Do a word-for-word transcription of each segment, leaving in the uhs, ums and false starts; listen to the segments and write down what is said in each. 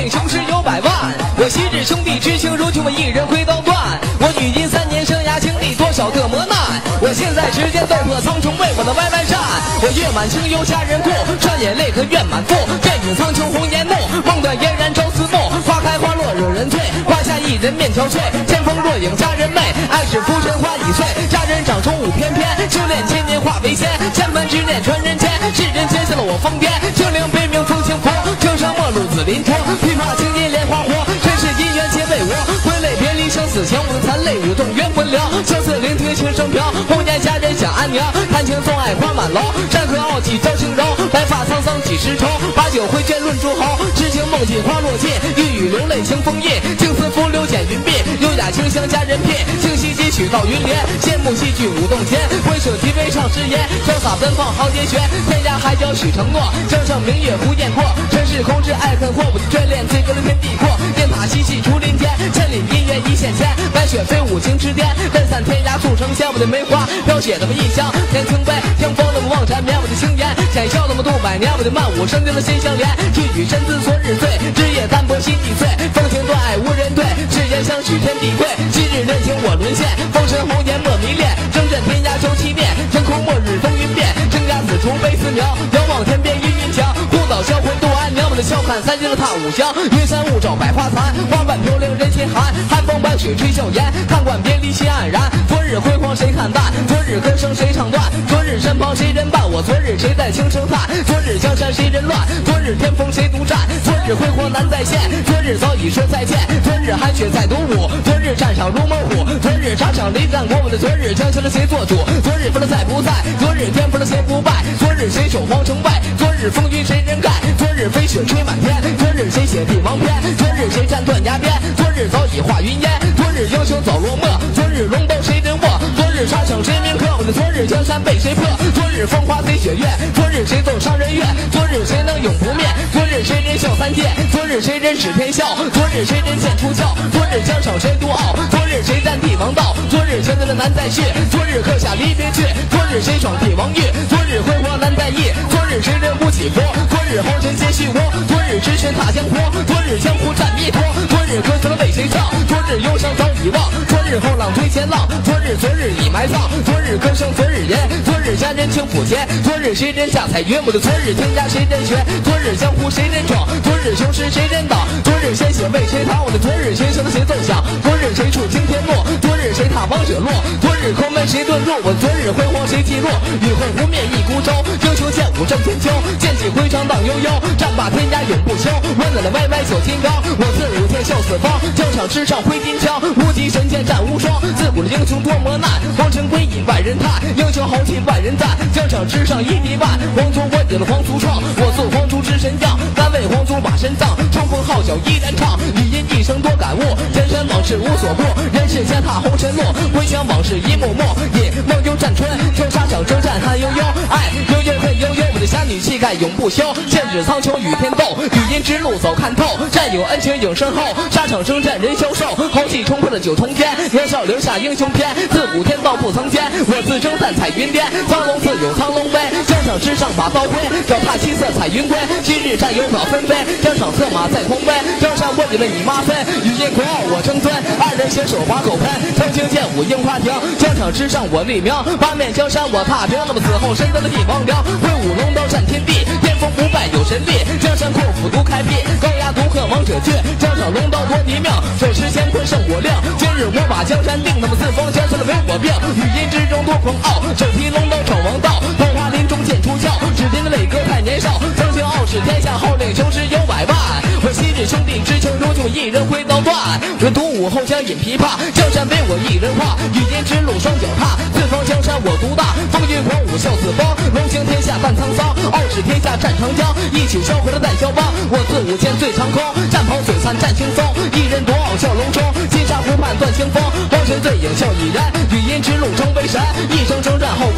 令雄师有百万。我昔日兄弟之情，如今我一人挥刀断。我语音三年生涯，经历多少个磨难。我现在时间斗破苍穹，为我的歪歪战。我月满清幽佳人过，赚眼泪和怨满腹。剑影苍穹红颜怒，梦断嫣然朝思暮。花开花落惹人醉，花下一人面憔悴。千峰若影佳人媚，爱是浮尘花已碎。佳人掌中舞翩翩，修炼千年化为仙。千门之念传人间，世人接下了我疯癫。清灵悲鸣风清佛，青山陌路紫林坡。琵琶轻音莲花活，真是姻缘皆为我。挥泪别离生死前，我的残泪舞动冤魂聊。相思聆听琴声飘，红颜佳人想安娘。谈情纵爱花满楼，山河傲气招轻柔。白发苍苍几时愁，把酒挥剑论诸侯。痴情梦境花落尽，欲语流泪清风印。青丝拂流剪云鬓，优雅清香佳人品。清溪几曲到云连，羡慕戏剧舞动间。挥手提杯唱诗言，潇洒奔放豪杰旋。天涯海角许承诺，江上明月胡雁过。尘世空知爱恨祸，我的眷恋最隔了天地阔。雁塔嬉戏竹林间，千里姻缘一线牵。白雪飞舞青之巅，分散天涯促成仙。我的梅花飘雪那么异乡，天清杯听风那么望缠绵。我的青颜浅笑那么度百年，我的漫舞生定了心相连。一语深思昨日醉，枝叶单薄心地碎。风情断爱无人对，誓言相许天地贵。今日认情我沦陷，风尘红颜莫迷恋。征战天涯求其面，天空末日风云变。征家子除悲思鸟，遥望天边阴云墙。孤岛销魂渡安娘，我的笑看三更踏五香。云山雾罩百花残，花瓣飘零人心寒。寒风伴雪吹笑颜，看惯别离心黯然。昨日辉煌谁看淡，昨日歌声谁唱断。昨日身旁谁人伴我，昨日谁在轻声叹。昨日江山谁人乱，昨日天风谁独占。昨日辉煌难再现，昨日早已说再见。昨日寒雪在独舞，昨日战场如猛虎。昨日沙场雷战过，我的昨日将求了谁做主。昨日分了在不在，昨日天分了谁不败。昨日谁守皇城外，昨日风云谁人盖。昨日飞雪吹满天，昨日谁写帝王篇。昨日谁战断崖边，昨日早已化云烟。昨日英雄早落寞，昨日龙刀谁人握。昨日沙场谁铭刻，我的昨日江山被谁破。昨日风花飞雪月，昨日谁奏伤人怨。昨日谁能永不灭，昨日谁人笑三界。昨日谁人指天笑，昨日谁人剑出鞘。昨日江上谁独傲，昨日谁占帝王道。昨日前的难再续，昨日刻下离别句。昨日谁闯帝王域，昨日辉煌难再议。昨日谁人不起伏，昨日红尘皆虚无。昨日直拳踏江湖，昨日江湖战弥陀。昨日歌词了为谁唱，昨日忧伤早已忘。昨日后浪推前浪，昨日昨日已埋葬。昨日歌声昨日言，昨日佳人轻抚肩。昨日谁人下彩云，我的昨日天涯谁人学。昨日江湖谁人闯，昨日雄狮谁人挡。昨日鲜血为谁淌，我的昨日琴声谁奏响。昨日谁触惊天落，昨日谁踏王者落。昨日空门谁遁入，我昨日辉煌谁击落。雨后湖面一孤舟，英雄剑舞震天秋。剑气挥长荡悠悠，战罢天涯永不休。温暖的歪歪九金刚，我自如天笑四方。疆场之上挥金枪，无极神剑战无双。自古的英雄多磨难，皇城归隐万人叹。英雄豪气万人赞，疆场之上一敌万。皇族我有了皇族创，我做皇族之神将。敢为皇族把身葬，冲锋号角依然唱。语音一生多感悟，人生往事无所过。人世间踏红尘落，回想往事一幕幕。引梦游战春，天沙场征战汗悠悠。爱悠悠恨悠悠，我的侠女气概永不休。剑指苍穹与天斗，语音之路走看透。战友恩情永深厚，沙场征战人消瘦。豪气冲破了九重天，年少留下英雄篇。自古天道不曾间，我自征战彩云巅。苍龙自有苍龙威，疆场之上把刀挥。脚踏七色彩云归，今日战友早纷飞。疆场策马在空威，江山我以为你妈分。语音狂傲我称尊，二人携手把狗喷。曾经剑舞樱花亭，疆场之上我立名。八面江山我踏平，那么此后深得了帝王梁。挥舞龙刀战天地，巅峰不败有神力。江山阔斧独开辟，高压独克王者惧。疆场龙刀夺敌命，水池乾坤胜我令。今日我把江山定，那么四方江山的为我病。语音之中多狂傲，手提龙刀闯王道。桃花林中剑出鞘，只听得磊哥太年少。曾经傲视天下，号令雄狮有百万。我昔日兄弟之情，如今一人挥刀断。我独舞后将饮琵琶，江山为我一人画。语音之路双脚踏，四方江山我独大。风云狂舞笑四方，龙行天下伴沧桑。傲视天下战长江，一曲销魂的带肖邦。我自舞剑醉长空，战袍璀璨战轻松。一人夺傲笑龙钟，金沙湖畔断清风。皇权醉影笑已然，语音之路终为神。一生征战后孤魂，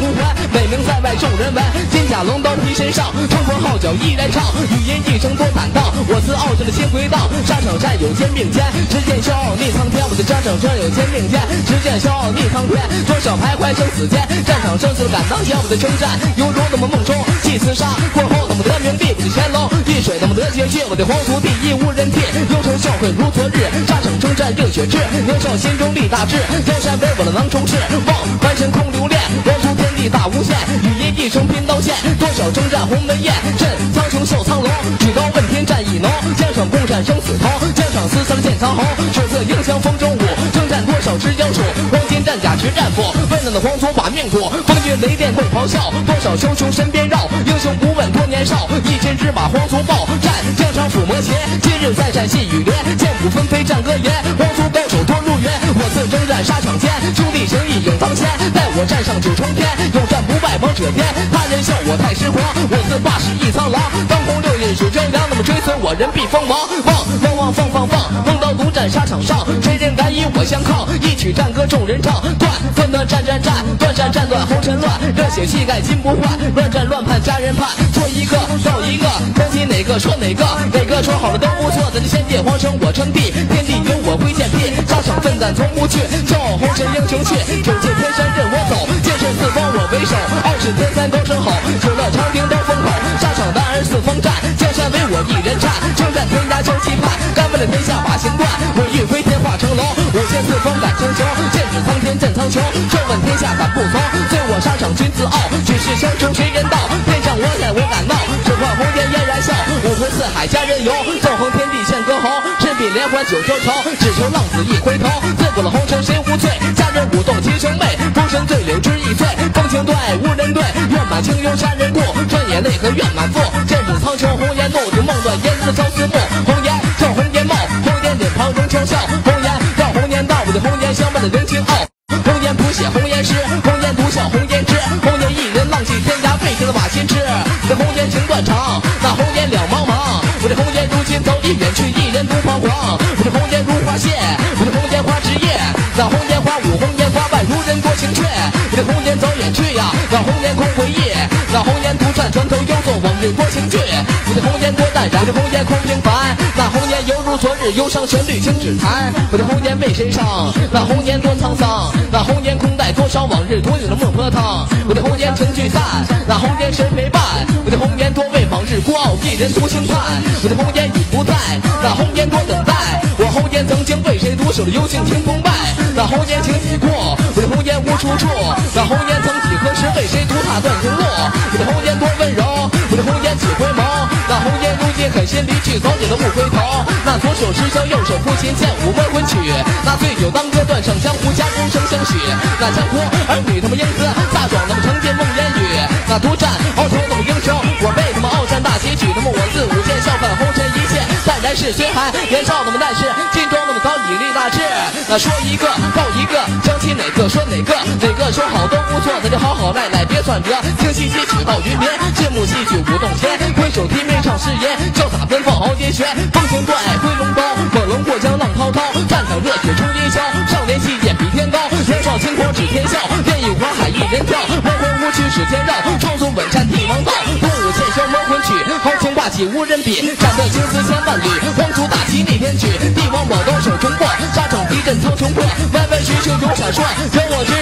美名在外众人闻，金甲龙刀披身上，冲锋号角依然唱，语音一声多坦荡，我自傲着的心回荡，沙场战有肩并肩，只见骄傲逆苍天，我的沙场战有肩并肩，只见骄傲逆苍天，多少徘徊生死间，战场生死敢当前，我的征战犹如那么梦中祭厮杀，过后那么得名帝，我的乾隆一水那么得结局，我的皇族第一无人替，忧愁笑会如昨日，沙场征战热血炽，年少心中立大志，江山为我的囊中事，望凡尘空留恋，王族天地大无限，语音一声拼刀剑，多少征战鸿门宴，震苍穹笑苍龙，举刀问天战意浓，江上共战生死同，江上厮杀剑苍红，血色迎香风中舞，征战多少只妖鼠，黄金战甲持战斧，温暖的皇族把命赌，风云雷电共咆哮，多少枭雄身边绕，英雄不问多年少，一千只马皇族报，战江上抚魔鞋，今日再战细雨连，剑舞纷飞战歌言，皇族高手多入园，我自征战沙场间，兄弟情义永当先，待我站上九重天，有战不败王者巅，他人笑我太失狂，我自霸是一苍狼，当红六日数朝阳，那么追随我人必锋芒，望望望放放放，梦到独战沙场上，谁人敢与我相抗？一曲战歌众人唱，断断断战战战，断战战断红尘乱，热血气概心不换，乱战乱判家人判，错一个到一个，相信哪个说哪个，哪个说好了都不错，咱这仙界皇城我称帝，天地由我挥剑劈，沙场奋战从不去，骄傲红尘英雄去，九界天山任我走，剑势四方我为首，二十天三高声吼，九乐长亭刀锋口，沙场男儿四方战，江山为我一人战，征战天涯交期盼，干为了天下把心断，我欲飞天化成龙，五剑四方敢称雄，剑指苍天震苍穹，这问天下敢不从，醉我沙场君自傲，举世相争谁人道，天上我在我敢闹，只换红颜嫣然笑，五湖四海佳人游，纵横天地献歌喉，身比连环九州愁，只求浪子一回头，醉过了红尘谁无罪，佳人舞动七生媚，终身醉柳枝易碎，风情对爱无人对，愿满清幽杀人故，专眼泪和愿满腹，剑指苍穹红颜怒，就梦断烟似朝思暮，红颜照红颜貌，红颜脸庞容俏笑，红颜让红颜道，我的红颜相伴的人情傲，红颜谱写红颜诗，红颜独笑红颜痴，红颜一人浪迹天涯，背着的把心痴，我的红颜情断肠，那红颜两茫茫，我的红颜如今早已远去，一人独彷徨，我的红颜如花谢，我的红颜花枝叶，那红颜花舞红颜花瓣如人多情却，我的红颜早远去呀，那红颜空回忆，那红颜独占船头幽作往日多情剧，我的红颜多淡然，我的红颜空平凡，那红颜犹如昨日忧伤旋律轻指弹，我的红颜为谁伤，那红颜多沧桑，那红颜空待多少往日独有的孟婆汤，我的红颜情聚散，那红颜谁陪伴，我的红颜多为往日孤傲一人独轻叹，我的红颜已不在，那红颜多等待，我红颜曾经为谁独守的幽静听风败，那红颜情已过，我的红颜无处处，那红颜曾几何时为谁独踏断情路，我的红颜多温柔，我的红颜几回眸，那红颜如今狠心离去，早已的不回头，那左手持箫右手抚琴剑舞魔魂曲，那醉酒当歌断上江湖家人声声许，那江湖儿女他们英姿飒爽，那么成剑梦烟雨，那独占鳌头那么英雄，我被他们鏖战大旗举，那么我自舞剑笑看红尘一切，淡然是虽寒，年少那么但是心中那么早已立大志，那说一个报一个，将其哪个说哪个，哪个说好都不错，咱就好好赖赖别算得，清晰戏曲到云眠，谢幕戏曲舞动天，挥手提眉唱誓言，潇洒奔放豪杰旋，风情断爱挥龙刀，猛龙过江浪滔滔，战场热血冲烟霄，少年气焰比天高，年少轻狂指天笑，电影火海一人跳，魔魂舞曲使天绕，创作稳战帝王道，东武剑箫魔魂曲，豪情霸气无人比，斩得青丝千万缕，皇族大旗逆天举，帝王宝刀手中握，沙场敌阵苍穹破，弯弯曲曲有闪烁，有我之